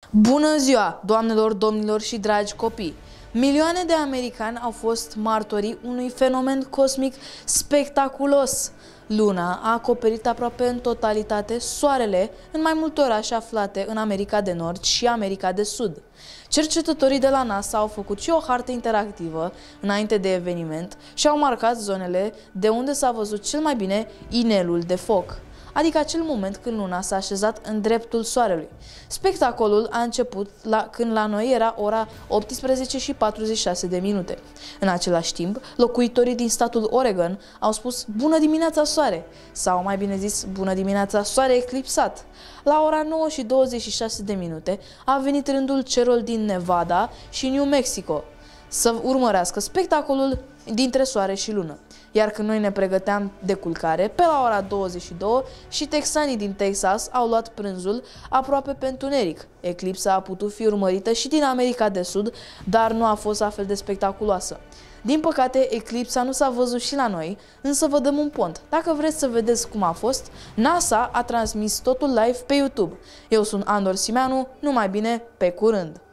Bună ziua, doamnelor, domnilor și dragi copii! Milioane de americani au fost martorii unui fenomen cosmic spectaculos. Luna a acoperit aproape în totalitate Soarele în mai multe orașe aflate în America de Nord și America de Sud. Cercetătorii de la NASA au făcut și o hartă interactivă înainte de eveniment și au marcat zonele de unde s-a văzut cel mai bine inelul de foc, adică acel moment când Luna s-a așezat în dreptul Soarelui. Spectacolul a început când la noi era ora 18:46. În același timp, locuitorii din statul Oregon au spus "Bună dimineața, Soare!" sau mai bine zis "Bună dimineața, Soare eclipsat!". La ora 9:26 a venit rândul celor din Nevada și New Mexico să urmărească spectacolul dintre Soare și Lună. Iar când noi ne pregăteam de culcare, pe la ora 22, și texanii din Texas au luat prânzul aproape pe întuneric. Eclipsa a putut fi urmărită și din America de Sud, dar nu a fost la fel de spectaculoasă. Din păcate, eclipsa nu s-a văzut și la noi, însă vă dăm un pont. Dacă vreți să vedeți cum a fost, NASA a transmis totul live pe YouTube. Eu sunt Andor Simeanu, numai bine, pe curând!